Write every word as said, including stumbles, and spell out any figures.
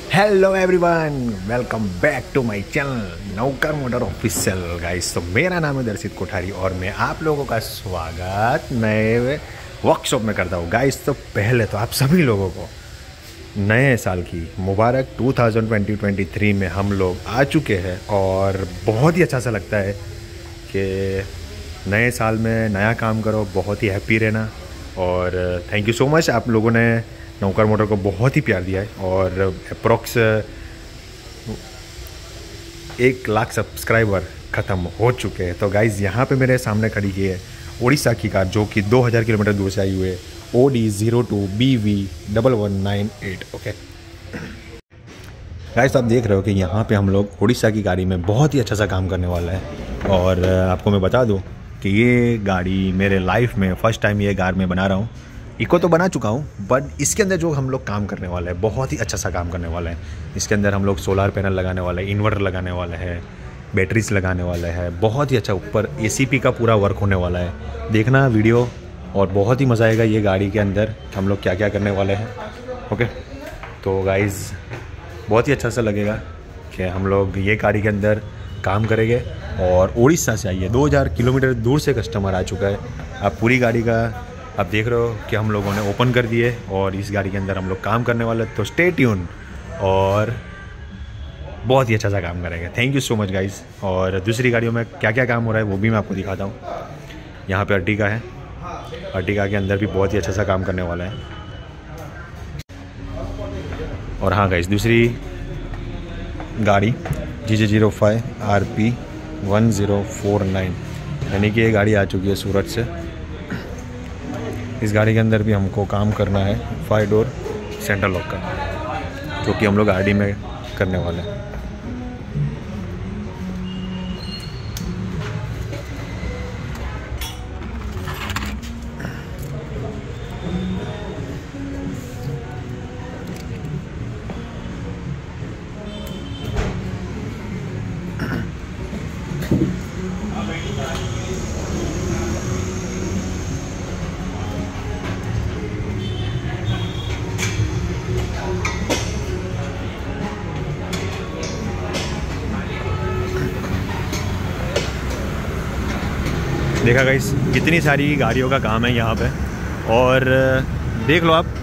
Hello everyone, welcome back to my channel नौकर motor official guys. तो मेरा नाम है दर्शित कोठारी और मैं आप लोगों का स्वागत नए वर्कशॉप में करता हूँ गाइस। तो पहले तो आप सभी लोगों को नए साल की मुबारक। टू थाउजेंड ट्वेंटी थ्री में हम लोग आ चुके हैं और बहुत ही अच्छा सा लगता है कि नए साल में नया काम करो, बहुत ही हैप्पी रहना। और थैंक यू सो मच, आप लोगों ने नौकर मोटर को बहुत ही प्यार दिया है और अप्रॉक्स एक लाख सब्सक्राइबर ख़त्म हो चुके हैं। तो गाइज़ यहाँ पे मेरे सामने खड़ी की है उड़ीसा की कार, जो कि दो हज़ार किलोमीटर दूर से आई हुई है, O D zero two B V double one nine eight. Okay guys, आप देख रहे हो कि यहाँ पे हम लोग उड़ीसा की गाड़ी में बहुत ही अच्छा सा काम करने वाला है। और आपको मैं बता दूँ कि ये गाड़ी मेरे लाइफ में फ़र्स्ट टाइम ये कार मैं बना रहा हूँ। इको तो बना चुका हूँ, बट इसके अंदर जो हम लोग काम करने वाले हैं बहुत ही अच्छा सा काम करने वाला है। इसके अंदर हम लोग सोलार पैनल लगाने वाले हैं, इन्वर्टर लगाने वाले हैं, बैटरीज लगाने वाले हैं। बहुत ही अच्छा ऊपर ए सी पी का पूरा वर्क होने वाला है। देखना वीडियो और बहुत ही मज़ा आएगा ये गाड़ी के अंदर हम लोग क्या क्या करने वाले हैं। ओके, तो गाइज़ बहुत ही अच्छा सा लगेगा कि हम लोग ये गाड़ी के अंदर काम करेंगे। और उड़ीसा से आइए, दो हज़ार किलोमीटर दूर से कस्टमर आ चुका है। आप पूरी गाड़ी का आप देख रहे हो कि हम लोगों ने ओपन कर दिए और इस गाड़ी के अंदर हम लोग काम करने वाले। तो स्टे ट्यून और बहुत ही अच्छा सा काम करेंगे। Thank you so much guys. और दूसरी गाड़ियों में क्या क्या काम हो रहा है वो भी मैं आपको दिखाता हूँ। यहाँ पे अर्टिगा है, अर्टिगा के अंदर भी बहुत ही अच्छा सा काम करने वाला है। और हाँ गाइस, दूसरी गाड़ी G J zero five R P one zero four nine, यानी कि ये गाड़ी आ चुकी है सूरत से। इस गाड़ी के अंदर भी हमको काम करना है फाइव डोर सेंट्रल लॉक का, जो कि हम लोग आरडी में करने वाले हैं। देखा गाइस, कितनी सारी गाड़ियों का काम है यहाँ पे। और देख लो आप,